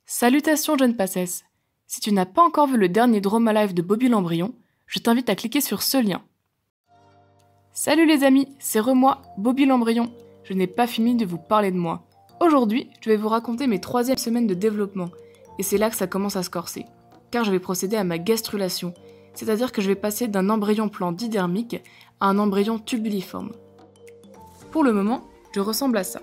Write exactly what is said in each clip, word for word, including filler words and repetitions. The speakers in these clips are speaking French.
Salutations jeune passesse. Si tu n'as pas encore vu le dernier Drama Live de Bobby l'Embryon, je t'invite à cliquer sur ce lien. Salut les amis, c'est re-moi, Bobby l'Embryon. Je n'ai pas fini de vous parler de moi. Aujourd'hui, je vais vous raconter mes troisième semaines de développement, et c'est là que ça commence à se corser, car je vais procéder à ma gastrulation, c'est-à-dire que je vais passer d'un embryon plan didermique à un embryon tubuliforme. Pour le moment, je ressemble à ça.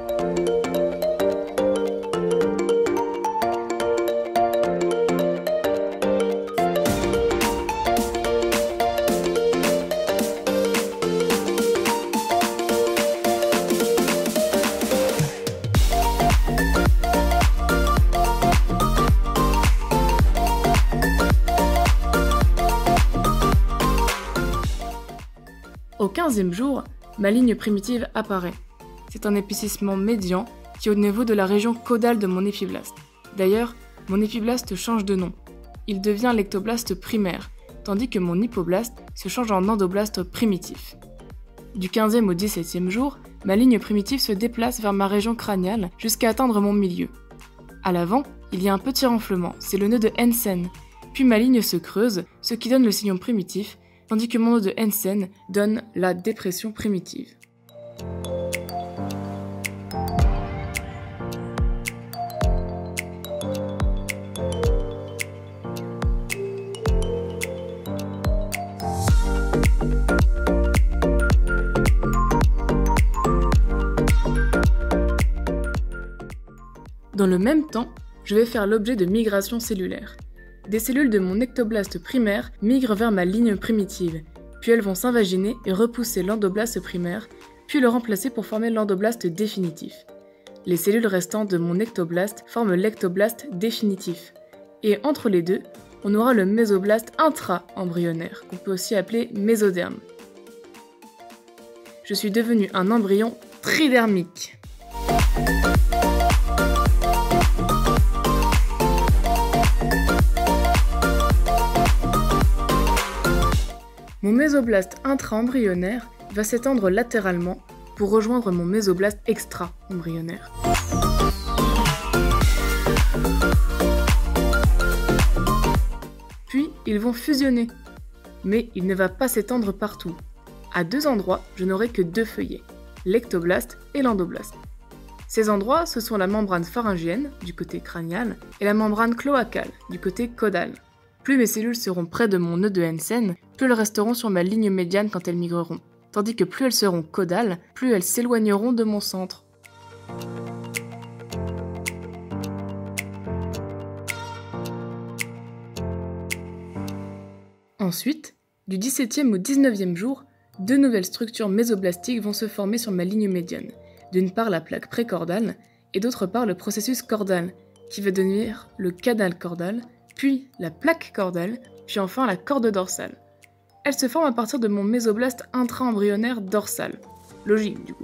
Au quinzième jour, ma ligne primitive apparaît. C'est un épaississement médian qui est au niveau de la région caudale de mon épiblaste. D'ailleurs, mon épiblaste change de nom. Il devient l'ectoblaste primaire, tandis que mon hypoblaste se change en endoblaste primitif. Du quinzième au dix-septième jour, ma ligne primitive se déplace vers ma région crâniale jusqu'à atteindre mon milieu. À l'avant, il y a un petit renflement, c'est le nœud de Hensen. Puis ma ligne se creuse, ce qui donne le sillon primitif, tandis que mon nœud de Hensen donne la dépression primitive. Dans le même temps, je vais faire l'objet de migration cellulaire. Des cellules de mon ectoblaste primaire migrent vers ma ligne primitive, puis elles vont s'invaginer et repousser l'endoblaste primaire, puis le remplacer pour former l'endoblaste définitif. Les cellules restantes de mon ectoblaste forment l'ectoblaste définitif. Et entre les deux, on aura le mésoblaste intra-embryonnaire, qu'on peut aussi appeler mésoderme. Je suis devenu un embryon tridermique. Mon mésoblaste intra-embryonnaire va s'étendre latéralement pour rejoindre mon mésoblaste extra-embryonnaire. Puis, ils vont fusionner. Mais il ne va pas s'étendre partout. À deux endroits, je n'aurai que deux feuillets, l'ectoblaste et l'endoblaste. Ces endroits, ce sont la membrane pharyngienne, du côté crânial, et la membrane cloacale, du côté caudal. Plus mes cellules seront près de mon nœud de Hensen, plus elles resteront sur ma ligne médiane quand elles migreront, tandis que plus elles seront caudales, plus elles s'éloigneront de mon centre. Ensuite, du dix-septième au dix-neuvième jour, deux nouvelles structures mésoblastiques vont se former sur ma ligne médiane. D'une part la plaque précordale, et d'autre part le processus cordal, qui va devenir le canal cordal, puis la plaque cordale, puis enfin la corde dorsale. Elle se forme à partir de mon mésoblaste intra-embryonnaire dorsal. Logique du coup.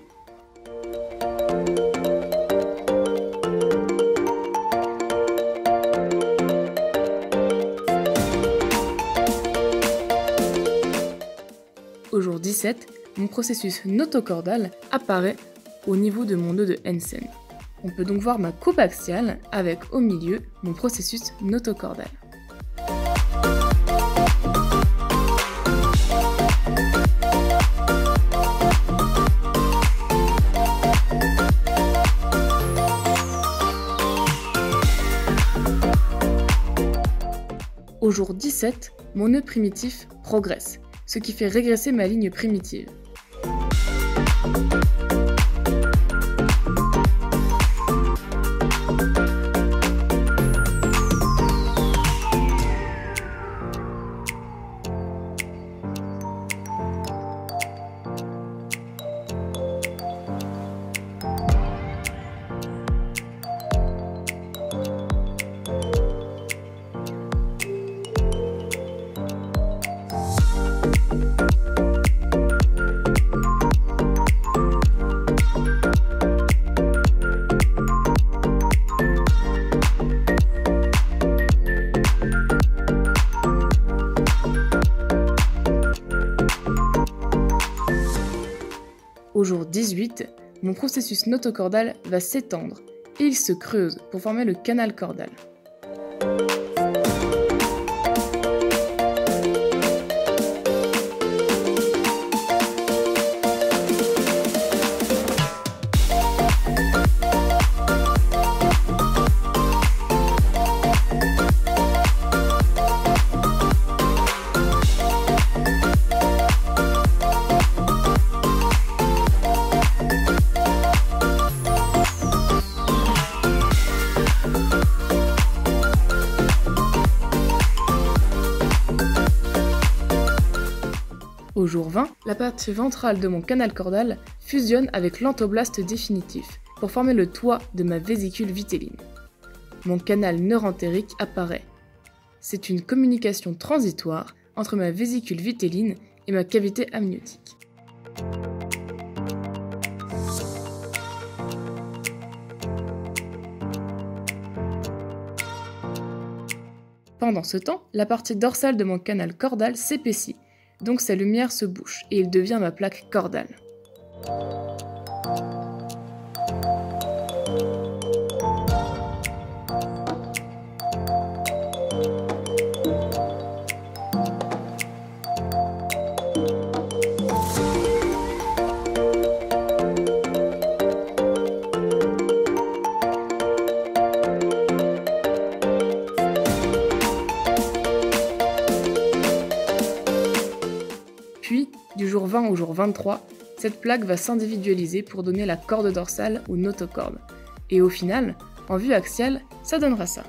Au jour dix-sept, mon processus notocordal apparaît au niveau de mon nœud de Hensen. On peut donc voir ma coupe axiale avec au milieu mon processus notocordal. Au jour dix-sept, mon nœud primitif progresse, ce qui fait régresser ma ligne primitive. Au jour dix-huit, mon processus notocordal va s'étendre, et il se creuse pour former le canal caudal. Au jour vingt, la partie ventrale de mon canal caudal fusionne avec l'entoblaste définitif pour former le toit de ma vésicule vitelline. Mon canal neurentérique apparaît. C'est une communication transitoire entre ma vésicule vitelline et ma cavité amniotique. Pendant ce temps, la partie dorsale de mon canal caudal s'épaissit. Donc sa lumière se bouche et il devient ma plaque caudale. Puis, du jour vingt au jour vingt-trois, cette plaque va s'individualiser pour donner la corde dorsale ou notocorde. Et au final, en vue axiale, ça donnera ça.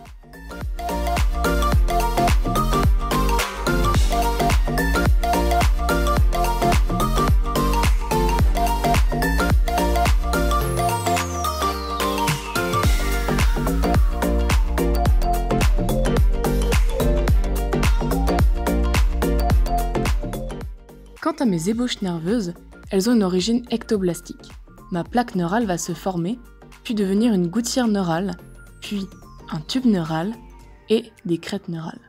Quant à mes ébauches nerveuses, elles ont une origine ectoblastique. Ma plaque neurale va se former, puis devenir une gouttière neurale, puis un tube neural et des crêtes neurales.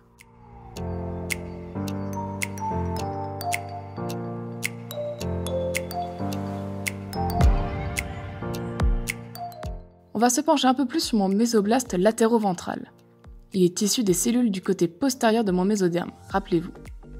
On va se pencher un peu plus sur mon mésoblaste latéro-ventral. Il est issu des cellules du côté postérieur de mon mésoderme, rappelez-vous.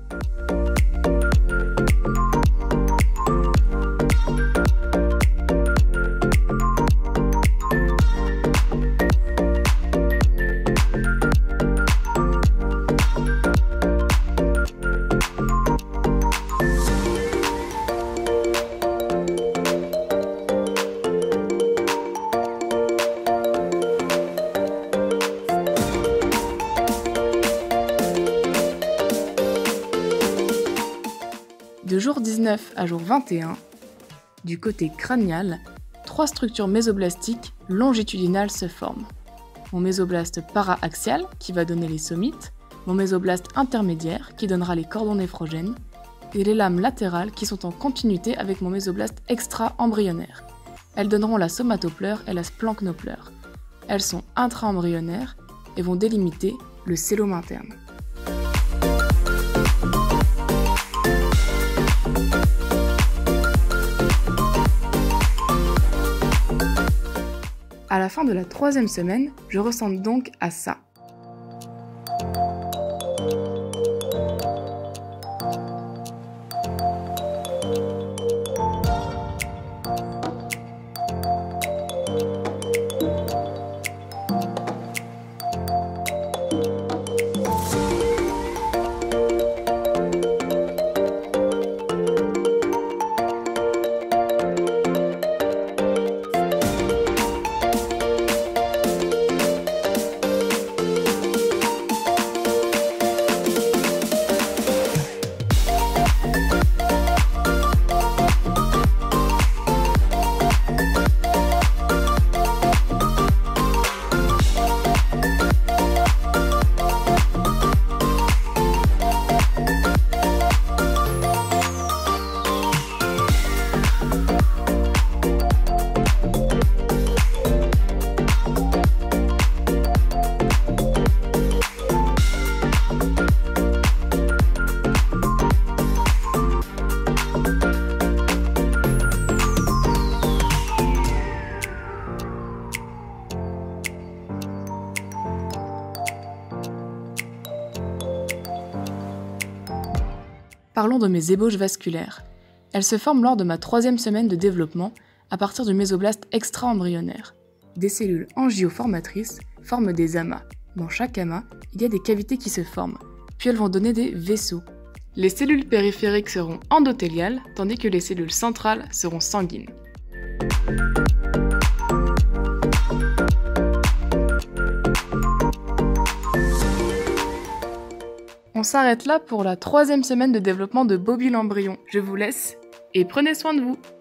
De jour dix-neuf à jour vingt et un, du côté crânial, trois structures mésoblastiques longitudinales se forment. Mon mésoblaste para-axial, qui va donner les somites, mon mésoblaste intermédiaire, qui donnera les cordons néphrogènes, et les lames latérales qui sont en continuité avec mon mésoblaste extra-embryonnaire. Elles donneront la somatopleure et la splanchnopleure. Elles sont intra-embryonnaires et vont délimiter le cellome interne. À la fin de la troisième semaine, je ressemble donc à ça. Parlons de mes ébauches vasculaires. Elles se forment lors de ma troisième semaine de développement, à partir du mésoblaste extra-embryonnaire. Des cellules angioformatrices forment des amas. Dans chaque amas, il y a des cavités qui se forment, puis elles vont donner des vaisseaux. Les cellules périphériques seront endothéliales, tandis que les cellules centrales seront sanguines. On s'arrête là pour la troisième semaine de développement de Bobby l'embryon. Je vous laisse et prenez soin de vous.